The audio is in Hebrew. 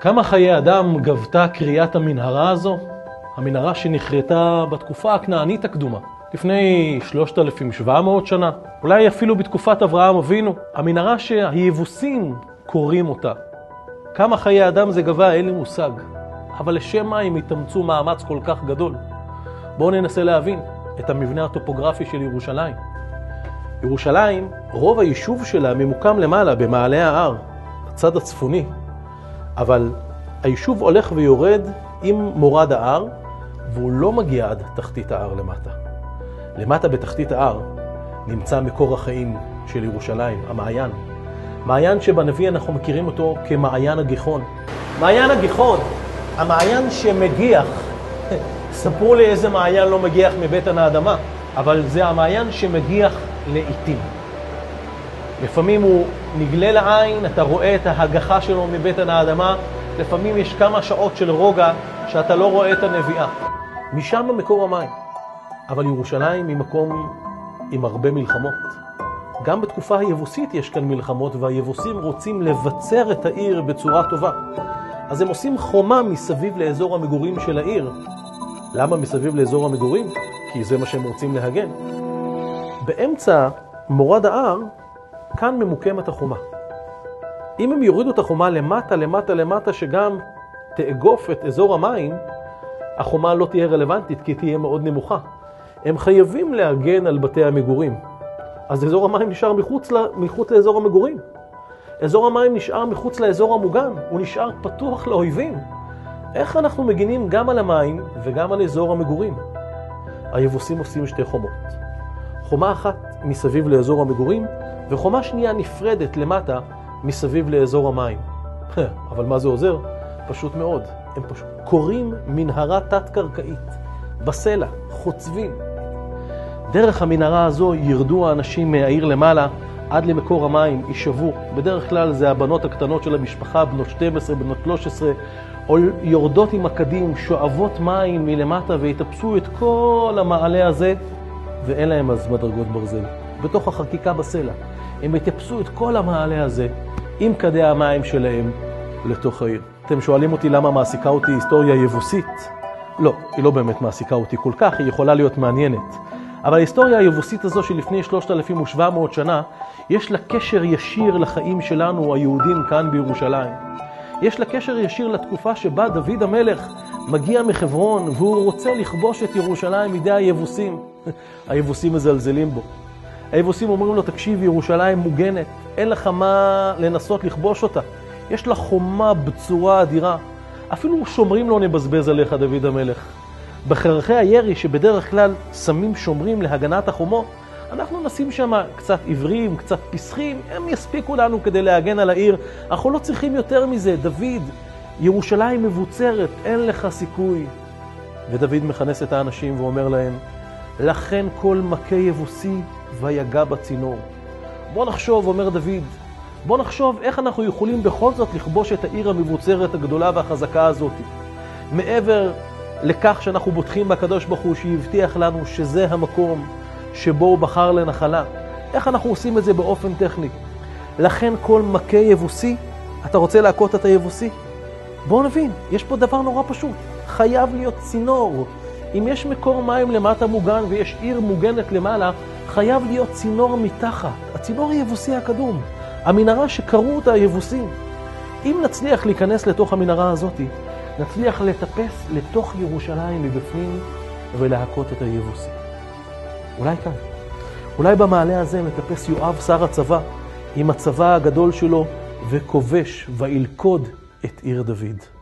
כמה חיי אדם גבתה קריאת המנהרה הזו? המנהרה שנחרטה בתקופה הכנענית הקדומה, לפני 3,700 שנה, אולי אפילו בתקופת אברהם אבינו. המנהרה שהיבוסים קוראים אותה. כמה חיי אדם זה גבה, אין לי מושג. אבל לשם מה הם התאמצו מאמץ כל כך גדול? בואו ננסה להבין את המבנה הטופוגרפי של ירושלים. ירושלים, רוב היישוב שלה ממוקם למעלה במעלה ההר, בצד הצפוני. אבל היישוב הולך ויורד עם מורד ההר, והוא לא מגיע עד תחתית ההר למטה. למטה בתחתית ההר נמצא מקור החיים של ירושלים, המעיין. מעיין שבנביא אנחנו מכירים אותו כמעיין הגיחון. מעיין הגיחון, המעיין שמגיח. ספרו לי איזה מעיין לא מגיח מבטן האדמה, אבל זה המעיין שמגיח לעתים. לפעמים הוא נגלה לעין, אתה רואה את ההגחה שלו מבטן האדמה, לפעמים יש כמה שעות של רוגע שאתה לא רואה את הנביאה. משם מקור המים. אבל ירושלים היא מקום עם הרבה מלחמות. גם בתקופה היבוסית יש כאן מלחמות, והיבוסים רוצים לבצר את העיר בצורה טובה. אז הם עושים חומה מסביב לאזור המגורים של העיר. למה מסביב לאזור המגורים? כי זה מה שהם רוצים להגן. באמצע מורד ההר, כאן ממוקמת החומה. אם הם יורידו את החומה למטה, שגם תאגוף את אזור המים, החומה לא תהיה רלוונטית, כי תהיה מאוד נמוכה. הם חייבים להגן על בתי המגורים. אז אזור המים נשאר מחוץ לאזור המגורים. אזור המים נשאר מחוץ לאזור המוגן, הוא נשאר פתוח לאויבים. איך אנחנו מגינים גם על המים וגם על אזור המגורים? היבוסים עושים שתי חומות. חומה אחת מסביב לאזור המגורים, וחומה שנייה נפרדת למטה מסביב לאזור המים. אבל מה זה עוזר? פשוט מאוד. הם פשוט קוראים מנהרה תת-קרקעית, בסלע, חוצבים. דרך המנהרה הזו ירדו האנשים מהעיר למעלה עד למקור המים, יישבו. בדרך כלל זה הבנות הקטנות של המשפחה, בנות 12, בנות 13, או יורדות עם הקדים, שואבות מים מלמטה ויתפסו את כל המעלה הזה, ואין להם אז מדרגות ברזל. בתוך החקיקה בסלע. הם יתפסו את כל המעלה הזה עם כדי המים שלהם לתוך העיר. אתם שואלים אותי למה מעסיקה אותי היסטוריה יבוסית? לא, היא לא באמת מעסיקה אותי כל כך, היא יכולה להיות מעניינת. אבל ההיסטוריה היבוסית הזו שלפני 3,700 שנה, יש לה קשר ישיר לחיים שלנו, היהודים כאן בירושלים. יש לה קשר ישיר לתקופה שבה דוד המלך מגיע מחברון, והוא רוצה לכבוש את ירושלים מידי היבוסים. היבוסים מזלזלים בו. היבוסים אומרים לו, תקשיב, ירושלים מוגנת, אין לך מה לנסות לכבוש אותה. יש לה חומה בצורה אדירה. אפילו שומרים לא נבזבז עליך, דוד המלך. בחרכי הירי שבדרך כלל שמים שומרים להגנת החומות, אנחנו נשים שם קצת עברים, קצת פסחים, הם יספיקו לנו כדי להגן על העיר. אנחנו לא צריכים יותר מזה. דוד, ירושלים מבוצרת, אין לך סיכוי. ודוד מכנס את האנשים ואומר להם, לכן כל מכה יבוסי ויגע בצינור. בוא נחשוב, אומר דוד, בוא נחשוב איך אנחנו יכולים בכל זאת לכבוש את העיר המבוצרת הגדולה והחזקה הזאת. מעבר לכך שאנחנו בוטחים בקדוש ברוך הוא שהבטיח לנו שזה המקום שבו הוא בחר לנחלה. איך אנחנו עושים את זה באופן טכני? לכן כל מכה יבוסי, אתה רוצה להכות את היבוסי? בואו נבין, יש פה דבר נורא פשוט. חייב להיות צינור. אם יש מקור מים למטה מוגן ויש עיר מוגנת למעלה, חייב להיות צינור מתחת. הצינור היבוסי הקדום. המנהרה שקראו אותה היבוסים. אם נצליח להיכנס לתוך המנהרה הזאת, נצליח לטפס לתוך ירושלים מבפנים ולהכות את היבוסי. אולי כאן. אולי במעלה הזה מטפס יואב שר הצבא עם הצבא הגדול שלו וכובש וילכוד את עיר דוד.